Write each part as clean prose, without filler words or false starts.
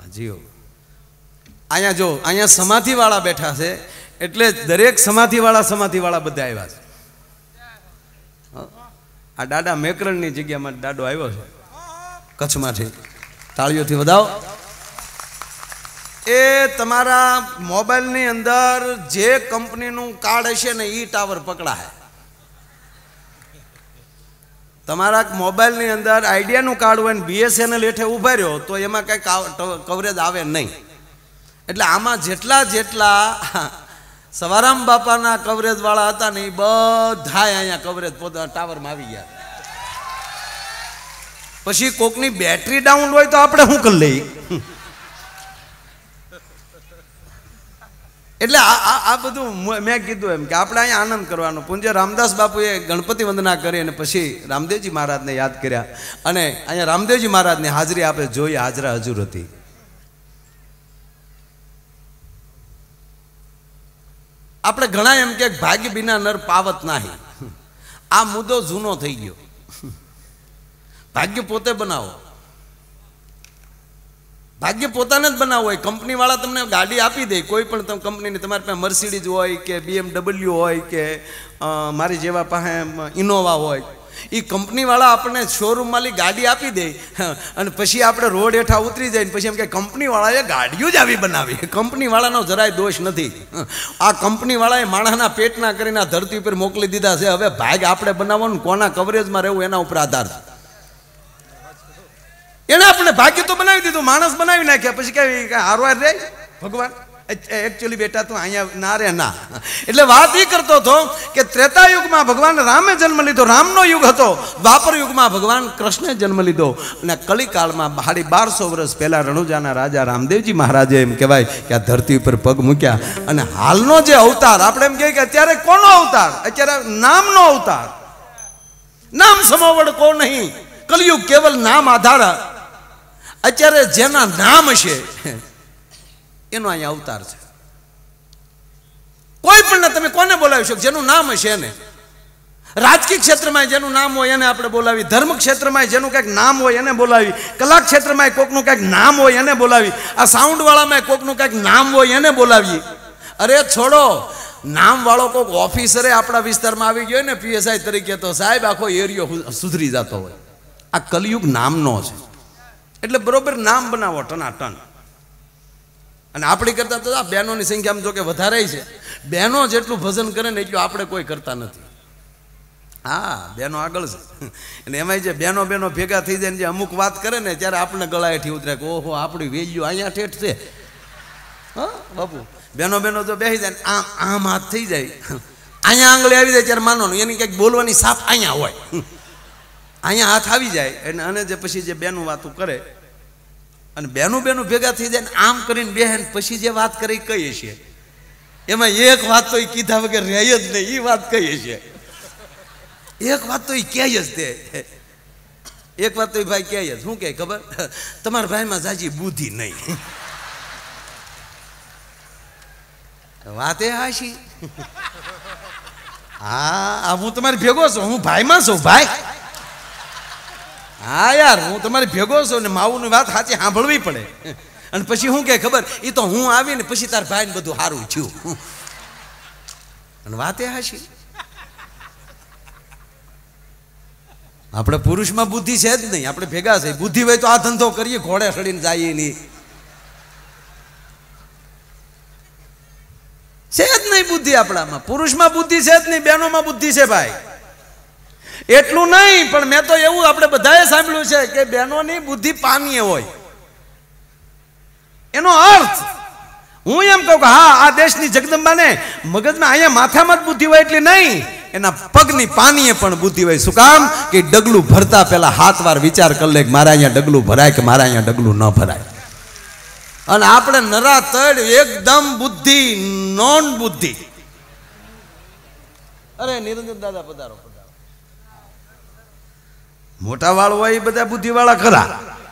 જીઓ અહીંયા જો અહીંયા સમાધિવાળા બેઠા છે એટલે દરેક સમાધિવાળા બધા આવ્યા છે. આ દાદા મેકરણની જગ્યામાં દાદો આવ્યો છે કચ્છમાંથી, તાળીઓથી વધાવો. એ તમારા મોબાઈલની અંદર જે કંપનીનું કાર્ડ હશે ને એ ટાવર પકડાય. તમારા મોબાઈલની અંદર આઈડિયાનું કાર્ડ હોય ને BSNL હેઠે ઉભા રહ્યો તો એમાં કંઈ કવરેજ આવે નહીં. એટલે આમાં જેટલા સવારામ બાપાના કવરેજ વાળા હતા ને એ બધા અહીંયા કવરેજ પોતા ટાવરમાં આવી ગયા. પછી કોકની બેટરી ડાઉન હોય તો આપણે શું કરી લઈએ? એટલે આ બધું મેં કીધું એમ કે આપણે અહીંયા આનંદ કરવાનો. પૂજ્ય રામદાસ બાપુએ ગણપતિ વંદના કરી અને પછી રામદેવજી મહારાજને યાદ કર્યા અને અહીંયા રામદેવજી મહારાજની હાજરી આપણે જોઈએ, હાજરા હજુર હતી. આપણે ઘણા એમ કે ભાગ્ય વિના નર પાવત નહીં. આ મુદ્દો જૂનો થઈ ગયો. ભાગ્ય પોતે બનાવો, ભાગ્ય પોતાને જ બનાવવું હોય. કંપનીવાળા તમને ગાડી આપી દે, કોઈ પણ કંપનીની, તમારી પાસે મર્સિડીઝ હોય કે BMW હોય કે મારી જેવા પાસે ઇનોવા હોય, એ કંપનીવાળા આપણને શોરૂમવાળી ગાડી આપી દે અને પછી આપણે રોડ હેઠા ઉતરી જાય ને પછી એમ કે કંપનીવાળાએ ગાડીઓ જ આવી બનાવી. કંપનીવાળાનો જરાય દોષ નથી. આ કંપનીવાળાએ માણસના પેટના કરીને આ ધરતી ઉપર મોકલી દીધા છે. હવે ભાગ આપણે બનાવવાનું, કોના કવરેજમાં રહેવું એના ઉપર આધાર છે. એને આપણે ભાગ્ય તો બનાવી દીધું, માણસ બનાવી નાખ્યા, પછી કઈ હારવાર રે ભગવાન? એકચ્યુઅલી બેટા તું અહીંયા ના રે ના. એટલે વાત એ કરતો હતો કે ત્રેતા યુગમાં ભગવાન રામે જન્મ લીધો, રામનો યુગ હતો. દ્વાપર યુગમાં ભગવાન કૃષ્ણે જન્મ લીધો અને કલિકાળમાં 1250 વર્ષ પહેલા રણુજાના રાજા રામદેવજી મહારાજે એમ કહેવાય કે આ ધરતી ઉપર પગ મૂક્યા. અને હાલનો જે અવતાર આપણે એમ કહીએ કે અત્યારે કોનો અવતાર? અત્યારે નામનો અવતાર. નામ સમોવડ કો નહીં, કલયુગ કેવલ નામ આધાર. અત્યારે જેના નામ છે એનો અહીંયા અવતાર છે. કોઈ પણ તમે કોને બોલાવી શકો? જેનું નામ હશે એને. રાજકીય ક્ષેત્રમાં જેનું નામ હોય એને આપણે બોલાવી, ધર્મ ક્ષેત્રમાં જેનું કંઈક નામ હોય એને બોલાવી, કલા ક્ષેત્રમાં કોકનું કંઈક નામ હોય એને બોલાવી, આ સાઉન્ડ વાળામાં કોકનું કંઈક નામ હોય એને બોલાવીએ. અરે છોડો, નામ વાળો કોઈક ઓફિસરે આપણા વિસ્તારમાં આવી ગયો ને PSI તરીકે તો સાહેબ આખો એરિયો સુધરી જતો હોય. આ કલયુગ નામનો છે. એટલે બરોબર નામ બનાવો ટનાટન. અને આપણી કરતા તો આ બહેનોની સંખ્યા જો કે વધારે છે. બહેનો જેટલું ભજન કરે ને એટલું આપણે કોઈ કરતા નથી. હા, બહેનો આગળ છે. અને એમાં જે બહેનો ભેગા થઈ જાય ને જે અમુક વાત કરે ને ત્યારે આપણે ગળા હેઠી ઉતરે કે ઓહો આપણી વેલ્યુ અહીંયા ઠેઠ છે. હા બાપુ, બહેનો જો બેસી જાય ને આમ હાથ થઈ જાય, અહીંયા આંગળી આવી જાય ત્યારે માનવાનું એની કંઈક બોલવાની સાપ અહીંયા હોય, અહીંયા હાથ આવી જાય. અને જે પછી જે બેનું વાતું કરે અને બેનું ભેગા થઈ જાય ને આમ કરીને બેહે ને પછી જે વાત કરે એ કહીએ છીએ. એમાં એક વાત તો એ કીધા વગર રહે જ નહીં, એ વાત કહીએ છીએ. એક વાત તો એ કહે જ તે, એક વાત તો એ ભાઈ કહે જ. શું કહે ખબર? તમારા ભાઈમાં જાજી બુદ્ધિ નહીં. વાત એ હાશી. હા, હું તમારી ભેગો છું, હું ભાઈમાં છું ભાઈ. હા યાર, હું તમારી ભેગો છું ને માવુની વાત સાચી સાંભળવી પડે. અને પછી શું કે ખબર? એ તો હું આવીને પછી તાર ભાઈને બધું સારું થયું. અને વાત એ હાશી. આપણે પુરુષમાં બુદ્ધિ છે જ નહીં, આપણે ભેગા છે. બુદ્ધિ હોય તો આ ધંધો કરીએ, ઘોડે ચડીને જઈએ નહીં. છે જ નહીં બુદ્ધિ આપણામાં. પુરુષમાં બુદ્ધિ છે જ નહીં, બહેનોમાં બુદ્ધિ છે ભાઈ. એટલું નહીં, પણ મેં તો એવું આપણે બધાએ સાંભળ્યું છે કે બહેનોની બુદ્ધિ પામીએ હોય. એનો અર્થ હું એમ કહું કે હા, આ દેશની જગદંબાને મગજમાં અહીંયા માથામાં જ બુદ્ધિ હોય એટલે નહીં, એના પગની પાનીએ પણ બુદ્ધિ હોય. શું કામ? કે ડગલું ભરતા પહેલા 7 વાર વિચાર કરી લે કે મારા અહીંયા ડગલું ભરાય કે મારા અહીંયા ડગલું ન ભરાય. અને આપણે નરા તડ એકદમ બુદ્ધિ નોન બુદ્ધિ. અરે નિરંજન દાદા પધારો. મોટા વાળ હોય એ બધા બુદ્ધિ વાળા ખરા.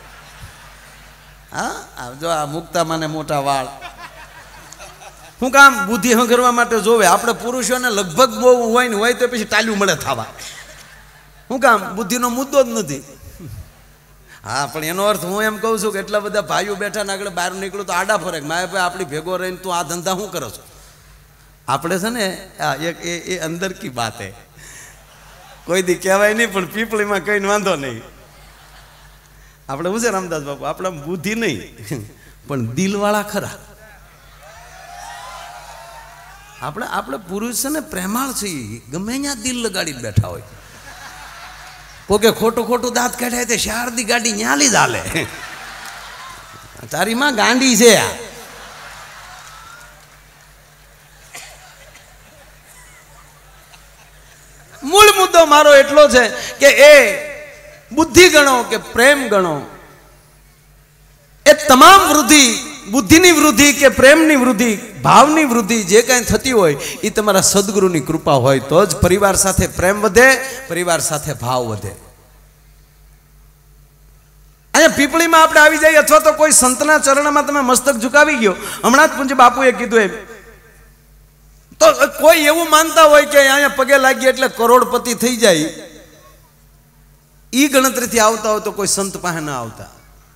હા, જો આ મુક્તામાને મોટા વાળ શું કામ? બુદ્ધિ હંગરવા માટે જોવે. આપણે પુરુષોને લગભગ બહુ હોય ને હોય તો પછી ટાલ્યું મળે થવા. શું કામ? બુદ્ધિનો મુદ્દો જ નથી. હા, પણ એનો અર્થ હું એમ કહું છું કે એટલા બધા ભાઈઓ બેઠા ને આગળ બહાર નીકળું તો આડા ફરે મારે ભાઈ આપણી ભેગો રહીને તું આ ધંધા શું કરો છો? આપણે છે ને એક એ અંદર કી વાત હે, કોઈ દી કહેવાય નહીં પણ પીપળીમાં કહીને વાંધો નહીં. આપણે શું છે રામદાસ બાપુ, આપણે બુદ્ધિ નહીં પણ દિલવાળા ખરા. આપણે પુરુષ છે ને પ્રેમાળ છીએ, ગમે ત્યાં દિલ લગાડીને બેઠા હોય. કોકે ખોટું દાંત કાઢાય તે શારદી ગાડી ન્યાલી જ હાલે. તારી માં ગાંડી છે. મૂળ મુદ્દો મારો એટલો છે કે એ બુદ્ધિ ગણો કે પ્રેમ ગણો, એ તમામ વૃદ્ધિ, બુદ્ધિની વૃદ્ધિ કે પ્રેમની વૃદ્ધિ, ભાવની વૃદ્ધિ જે કાંઈ થતી હોય એ તમારા સદગુરુની કૃપા હોય તો જ પરિવાર સાથે પ્રેમ વધે, પરિવાર સાથે ભાવ વધે. અહીંયા પીપળીમાં આપણે આવી જઈએ અથવા તો કોઈ સંતના ચરણમાં તમે મસ્તક ઝુકાવી ગયો, હમણાં જ પૂજ્ય બાપુએ કીધું એમ, તો કોઈ એવું માનતા હોય કે અહીંયા પગે લાગીએ એટલે કરોડપતિ થઈ જાય, ઈ ગણતરીથી આવતા હોય તો કોઈ સંત પાસે ના આવતા.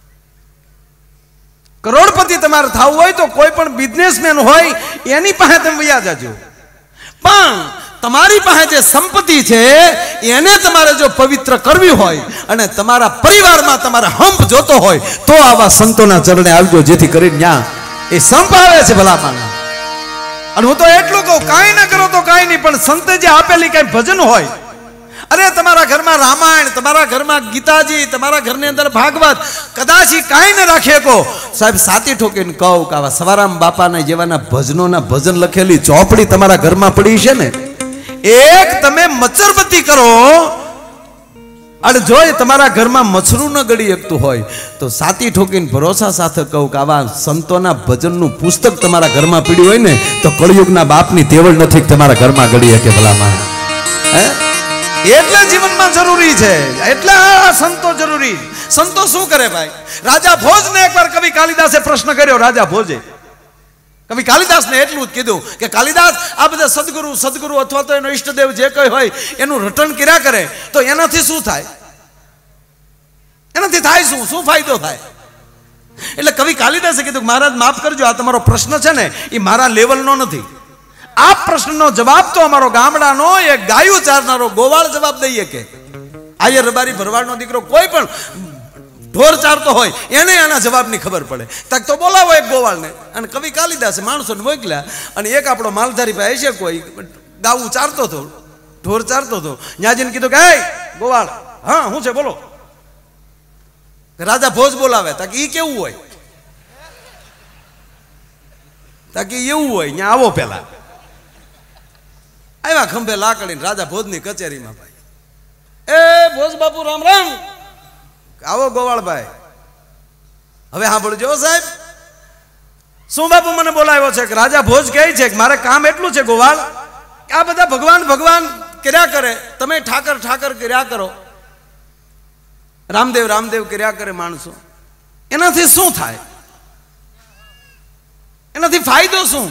કરોડપતિ તમારે થવું હોય તો કોઈ પણ બિઝનેસમેન હોય એની પાસે તમે વયા જાજો, પણ તમારી પાસે જે સંપત્તિ છે એને તમારે જો પવિત્ર કરવી હોય અને તમારા પરિવારમાં તમારે હંપ જોતો હોય તો આવા સંતોના ચરણે આવજો, જેથી કરીને ત્યાં એ સંપ આવે છે ભલામાં. અને હું તો એટલું કહું, કાંઈ ના કરો તો કાંઈ નહીં, પણ સંતે જે આપેલી કાંઈ ભજન હોય, અરે તમારા ઘરમાં રામાયણ, તમારા ઘરમાં ગીતાજી, તમારા ઘરની અંદર ભાગવત, કદાચ કાંઈ ન રાખે કો સાહેબ સાતી ઠોકીને કહું કે આવા સવારામ બાપાના જેવાના ભજનોના ભજન લખેલી ચોપડી તમારા ઘરમાં પડી છે ને, એક તમે મચ્છરબત્તી કરો અને જો તમારા ઘરમાં મચ્છરું ન ગળી શકતું હોય તો સાતી ઠોકીને ભરોસા સાથે કહું કે આવા સંતોના ભજનનું પુસ્તક તમારા ઘરમાં પીડ્યું હોય ને તો કળિયુગના બાપની તેવડ નથી તમારા ઘરમાં ગળી શકે ભલામાં. હે, એટલે જીવનમાં જરૂરી છે, એટલે આ સંતો જરૂરી. સંતો શું કરે ભાઈ? રાજા ભોજને એકવાર કવિ કાલિદાસે પ્રશ્ન કર્યો. રાજા ભોજે કવિ કાલિદાસને એટલું જ કીધું કે કાલિદાસ, આ બધા સદગુરુ અથવા તો એનો ઈષ્ટદેવ જે કંઈ હોય એનું રટણ કર્યા કરે તો એનાથી શું થાય? એનાથી થાય શું ફાયદો થાય? એટલે કવિ કાલિદાસે કીધું મહારાજ માફ કરજો, આ તમારો પ્રશ્ન છે ને એ મારા લેવલનો નથી. આ પ્રશ્નનો જવાબ તો અમારો ગામડાનો એક ગાયું ચારનારો ગોવાળ જવાબ દઈએ કે આયર રબારી ભરવાડનો દીકરો કોઈ પણ ઢોર ચારતો હોય એને આના જવાબની ખબર પડે. તક તો બોલાવો એક ગોવાળને. અને કવિ કાલિદાસે માણસોને મોકલ્યા અને એક આપણો માલધારી ભાઈ છે કોઈ ગાવું ચારતો હતો, ઢોર ચારતો હતો, ન્યાજીને કીધું કે હે ગોવાળ, હા શું છે બોલો. રાજા ભોજ બોલાવે. તાકી ઈ કેવું હોય? તાકી એવું હોય ત્યાં આવો પેલા. આવ્યા ખંભે લાકડીને રાજા ભોજની કચેરીમાં. ભાઈ એ ભોજ બાપુ રામ રામ. આવો ગોવાળભાઈ. હવે સાંભળજો સાહેબ, શું બાપુ મને બોલાવ્યો છે? કે રાજા ભોજ કહે છે કે મારે કામ એટલું છે ગોવાળ, આ બધા ભગવાન કર્યા કરે, તમે ઠાકર કર્યા કરો, રામદેવ કર્યા કરે માણસો, એનાથી શું થાય? એનાથી ફાયદો શું?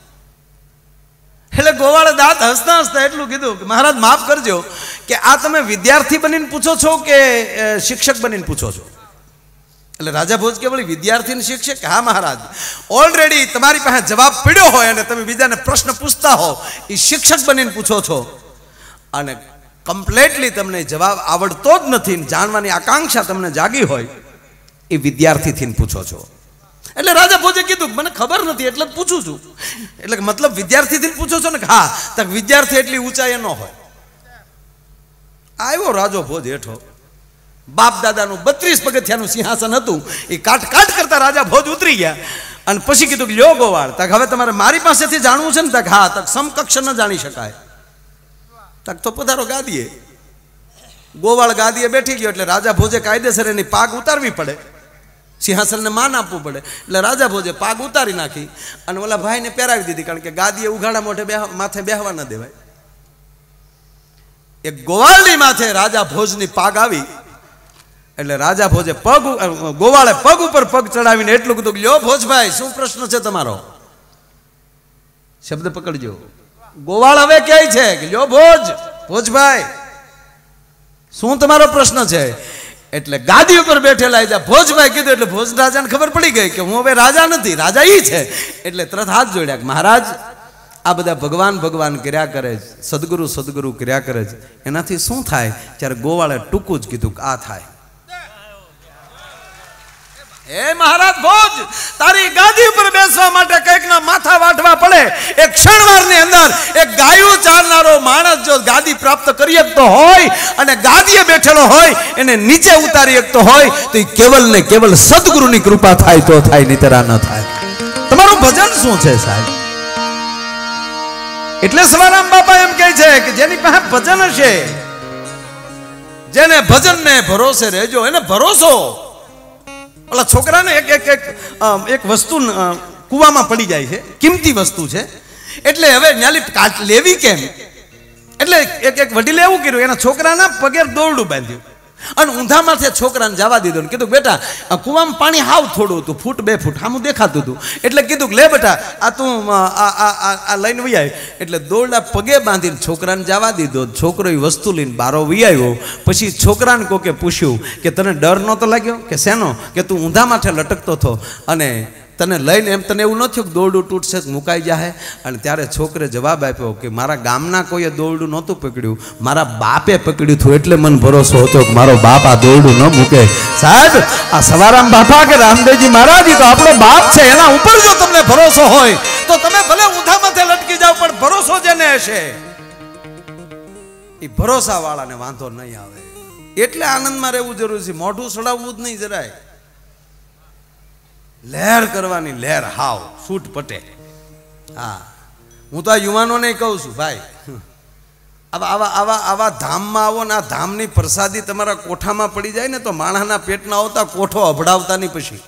એટલે ગોવાળે દાંત હસતા હસતા એટલું કીધું કે મહારાજ માફ કરજો કે આ તમે વિદ્યાર્થી બનીને પૂછો છો કે શિક્ષક બનીને પૂછો છો? એટલે રાજા ભોજ કે વળી વિદ્યાર્થી ને શિક્ષક? હા મહારાજ, ઓલરેડી તમારી પાસે જવાબ પડ્યો હોય અને તમે બીજાને પ્રશ્ન પૂછતા હો એ શિક્ષક બનીને પૂછો છો, અને કમ્પ્લેટલી તમને જવાબ આવડતો જ નથી, જાણવાની આકાંક્ષા તમને જાગી હોય એ વિદ્યાર્થીથી પૂછો છો. એટલે રાજા ભોજે કીધું મને ખબર નથી એટલે પૂછું છું. એટલે મતલબ વિદ્યાર્થીથી પૂછો છો ને? હા. તક વિદ્યાર્થી એટલી ઊંચાઈ ન હોય. આવ્યો રાજો ભોજ હેઠો, બાપ દાદાનું 32 પગથિયાનું સિંહાસન હતું એ કાટ કરતા રાજા ભોજ ઉતરી ગયા અને પછી કીધું કે લ્યો ગોવાળ, તક હવે તમારે મારી પાસેથી જાણવું છે ને? તક હા. તક સમકક્ષ ન જાણી શકાય. તક તો પધારો ગાદીએ. ગોવાળ ગાદીએ બેઠી ગયો એટલે રાજા ભોજે કાયદેસર એની પાગ ઉતારવી પડે, સિંહાસનને માન આપવું પડે. એટલે રાજા ભોજે પાગ ઉતારી નાખી અને ઓલા ભાઈને પહેરાવી દીધી, કારણ કે ગાદીએ ઉઘાડા મોઢે માથે બેહવા ન દેવાય. એક ગોવાળની માથે રાજા ભોજની પાગ આવી એટલે રાજા ભોજે ગોવાળે પગ ઉપર પગ ચડાવીને એટલું કીધું કે લ્યો ભોજભાઈ, શું પ્રશ્ન છે તમારો? શબ્દ પકડજો. ગોવાળ હવે કહે છે કે લ્યો ભોજભાઈ, શું તમારો પ્રશ્ન છે? એટલે ગાદી ઉપર બેઠેલા જ્યાં ભોજભાઈ કીધું એટલે ભોજ રાજાને ખબર પડી ગઈ કે હું હવે રાજા નથી, રાજા ઈ છે. એટલે તરત હાથ જોડ્યા કે મહારાજ આ બધા ભગવાન ભગવાન કર્યા કરે છે, સદગુરુ સદગુરુ કર્યા કરે છે, એનાથી શું થાય? ત્યારે ગોવાળે ટૂંકું જ કીધું કે આ થાય. એ મહારાજ ભોજ, તારી ગાદી ઉપર બેસવા માટે કંઈક ના માથા વાટવા પડે. એક ક્ષણવારની અંદર એક ગાયું ચારનારો માણસ જો ગાદી પ્રાપ્ત કરી શકતો હોય અને ગાદીએ બેઠેલો હોય એને નીચે ઉતારી શકતો હોય તો એ કેવલ ને કેવલ સદગુરુની કૃપા થાય તો થાય, નહીતર ન થાય. તમારું ભજન શું છે સાહેબ? એટલે સવારામ બાપા એમ કહે છે કે જેની પાસે ભજન હશે, જેને ભજનને ભરોસે રહેજો, એને ભરોસો. ઓલા છોકરાને એક વસ્તુ કૂવામાં પડી જાય છે, કિંમતી વસ્તુ છે, એટલે હવે ન્યાલી કાટ લેવી કેમ? એટલે એક વડીલે એવું કર્યું, એના છોકરાના પગે દોરડું બાંધ્યું અને ઊંધામાંથી છોકરાને જવા દીધો ને કીધું બેટા કૂવામાં પાણી હાવ થોડું હતું, 1 2 ફૂટ આમ દેખાતું હતું. એટલે કીધું લે બેટા આ તું આ લઈને વહી આવી. એટલે દોરડા પગે બાંધીને છોકરાને જવા દીધો. છોકરો એ વસ્તુ લઈને બારો વહી આવ્યો. પછી છોકરાને કોકે પૂછ્યું કે તને ડર નહોતો લાગ્યો? કે શેનો? કે તું ઊંધા માથે લટકતો હતો અને તને લઈને એમ તને એવું ન થયું કે દોરડું તૂટશે મુકાઈ જાય? અને ત્યારે છોકરે જવાબ આપ્યો કે મારા ગામના કોઈએ દોરડું નહોતું પકડ્યું, મારા બાપે પકડ્યું હતું, એટલે મને ભરોસો હતો કે મારો બાપ આ દોરડું ન મૂકે. સાહેબ આ સવારામ બાપા કે રામદેવજી મહારાજ તો આપણો બાપ છે, એના ઉપર જો તમને ભરોસો હોય તો તમે ભલે ઊંધા માથે લટકી જાવ પણ ભરોસો જેને હશે એ ભરોસા વાળાને વાંધો નહીં આવે. એટલે આનંદમાં રહેવું જરૂરી છે, મોઢું સડાવવું જ નહીં જરાય. લહેર કરવાની, લહેર હાવ છૂટ પટે. હા, હું તો આ યુવાનોને કહું છું ભાઈ, આવા ધામમાં આવો ને આ ધામની પ્રસાદી તમારા કોઠામાં પડી જાય ને તો માણસના પેટના આવતા કોઠો અભડાવતા નહીં. પછી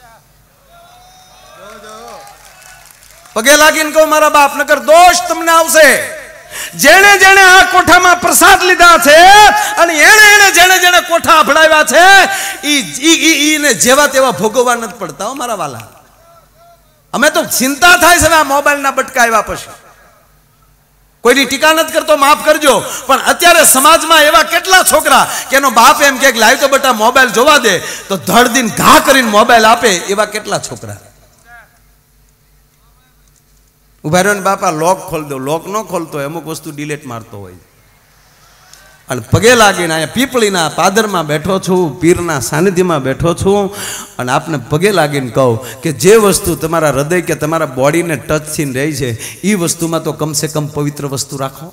પગે લાગીને કહું મારા બાપ, નકર દોષ તમને આવશે. જેણે જેણે આ કોઠામાં પ્રસાદ લીધા છે અને એને જેણે કોઠા અભડાવ્યા છે ઈને જેવા તેવા ભોગવવા નથી પડતા હો મારા વાલા. અમે તો ચિંતા થાય છે આ મોબાઈલના બટકા આવ્યા પછી. કોઈની ટીકા નથી કરતો, માફ કરજો, પણ અત્યારે સમાજમાં એવા કેટલા છોકરા કે એનો બાપ એમ કે લાવ તો બેટા મોબાઈલ જોવા દે તો ધડ દિન ઘા કરીને મોબાઈલ આપે, એવા કેટલા છોકરા. ઉભા રહ્યો ને બાપા લોક ખોલ દો, લોક ન ખોલતો હોય, અમુક વસ્તુ ડિલેટ મારતો હોય. અને પગે લાગીને અહીંયા પીપળીના પાદરમાં બેઠો છું, પીરના સાનિધ્યમાં બેઠો છું અને આપને પગે લાગીને કહું કે જે વસ્તુ તમારા હૃદય કે તમારા બોડીને ટચ થઈને રહી છે એ વસ્તુમાં તો કમસે કમ પવિત્ર વસ્તુ રાખો.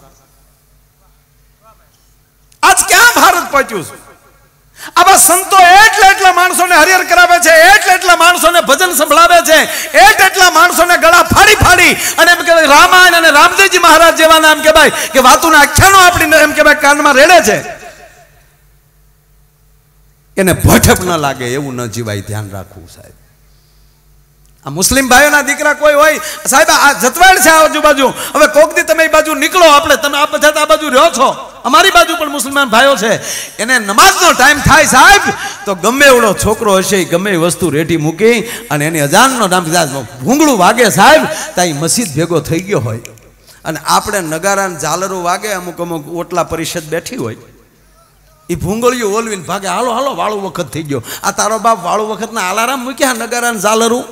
આજ ક્યાં ભારત પહોંચ્યું છે? આવા સંતો એટલા માણસોને હરિહર કરાવે છે, એટલા માણસોને ભજન સંભળાવે છે, એટલા માણસોને ગળા ફાડી અને એમ કે રામાયણ અને રામદેવજી મહારાજ જેવા નામ કે ભાઈ કે વાતુના આખ્યાનો આપણી એમ કે ભાઈ કાનમાં રેડે છે. એને ભઠપ ન લાગે એવું ન જીવાય, ધ્યાન રાખવું સાહેબ. આ મુસ્લિમ ભાઈઓના દીકરા કોઈ હોય સાહેબ, આ જતવાડ છે આજુબાજુ. હવે કોક દી તમે એ બાજુ નીકળો, આપણે તમે આ બધા આ બાજુ રહ્યો છો, અમારી બાજુ પણ મુસલમાન ભાઈઓ છે, એને નમાઝનો ટાઈમ થાય સાહેબ તો ગમે એવડો છોકરો હશે ગમે એ વસ્તુ રેટી મૂકી અને એની અજાનનો નામ ભૂંગળું વાગે સાહેબ ત્યાં મસ્જિદ ભેગો થઈ ગયો હોય અને આપણે નગારાન ઝાલરું વાગે, અમુક ઓટલા પરિષદ બેઠી હોય, એ ભૂંગળીઓ ઓલવીને ભાગે, હાલો હાલો વાળું વખત થઈ ગયો. આ તારો બાપ વાળું વખતના આલારામ મૂક્યા નગારાન ઝાલરું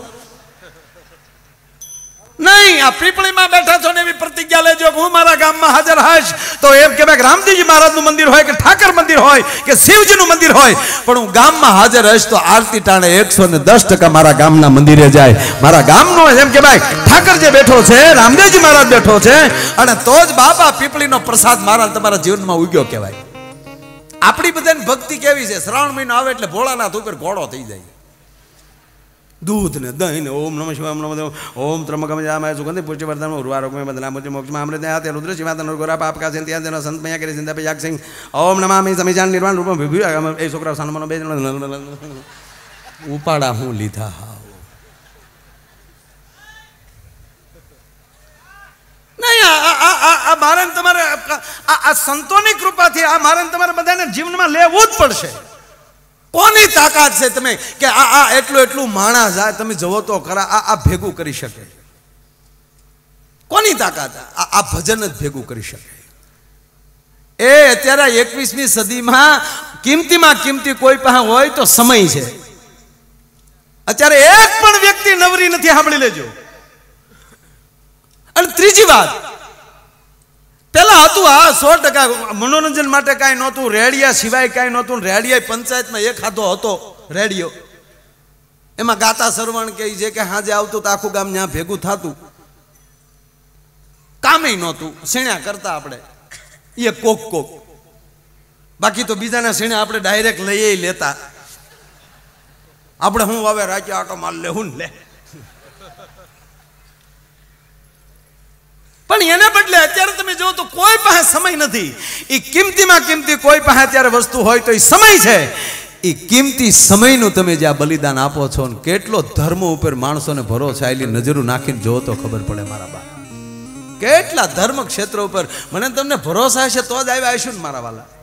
નહીં. આ પીપળીમાં બેઠા છો ને એવી પ્રતિજ્ઞા લેજો કે હું મારા ગામમાં હાજર હશ તો એમ કે રામજીજી મહારાજનું મંદિર હોય કે ઠાકર મંદિર હોય કે શિવજીનું મંદિર હોય, પણ હું ગામમાં હાજર હશ તો આરતી ટાણે 110% મારા ગામના મંદિરે જાય. મારા ગામનો એમ કે ભાઈ ઠાકર જે બેઠો છે, રામદેવજી મહારાજ બેઠો છે અને તો જ બાપા પીપળીનો પ્રસાદ મારા તમારા જીવનમાં ઉગ્યો કહેવાય. આપણી બધાની ભક્તિ કેવી છે, શ્રાવણ મહિનો આવે એટલે ભોળાનાથ ઉપર ઘોડો થઈ જાય. दूध ने दही ने ओम नमः शिवाय नमः ओम त्र्यंबकम यजामहे सुगंधि पुष्टिवर्धनम् उर्वारुकमेव बदनामि मोक्षमां अमृते आते रुद्र शिवातन गोरा पाप का सिंधिया जन संत मैया करे सिंधा पे याक सिंह ओम नमामि समीजान निर्वाण रूपम विभु ए छोकरा सानमनो बेज उपाड़ा हूँ लीधा हाव नहीं आ मारे तमारे आ संतोनी कृपाथी आ मारे तमारे बधाने जीवનમાં લેવું જ પડશે. કોની તાકાત છે તમે કે આ એટલું માણસ આ તમે જવો તો ખરા આ ભેગું કરી શકે? કોની તાકાત? આ ભજન જ ભેગું કરી શકે. એ અત્યારે 21મી સદીમાં કિંમતીમાં કિંમતી કોઈ પાસે હોય તો સમય છે. અત્યારે એક પણ વ્યક્તિ નવરી નથી, સાંભળી લેજો. અને ત્રીજી વાત, પેલા હતું આ 100% મનોરંજન માટે કાંઈ નહોતું, રેડિયા સિવાય કાંઈ નહોતું. રેડિયા પંચાયતમાં એક હાથો હતો રેડિયો, એમાં ગાતા સરવણ કે જે કે હાજે આવતું તો આખું ગામ ત્યાં ભેગું થતું. કામે નહોતું, શેણ્યા કરતા આપણે એ કોક કોક, બાકી તો બીજાના શેણે આપણે ડાયરેક્ટ લઈએ લેતા. આપણે હું હવે રાખ્યો આટો માલ લે હું લે. પણ એને બદલે અત્યારે તમે જો તો કોઈ પાસે સમય નથી. એ કિંમતીમાં કિંમતી કોઈ પાસે અત્યારે વસ્તુ હોય તો એ સમય છે. એ કિંમતી સમયનું તમે જ્યાં બલિદાન આપો છો ને કેટલો ધર્મ ઉપર માણસોને ભરોસો આવેલી નજરો નાખીને જોવો તો ખબર પડે મારા બા. કેટલા ધર્મ ક્ષેત્ર ઉપર મને તમને ભરોસા હશે તો જ આવ્યા હશું ને મારા વાલા.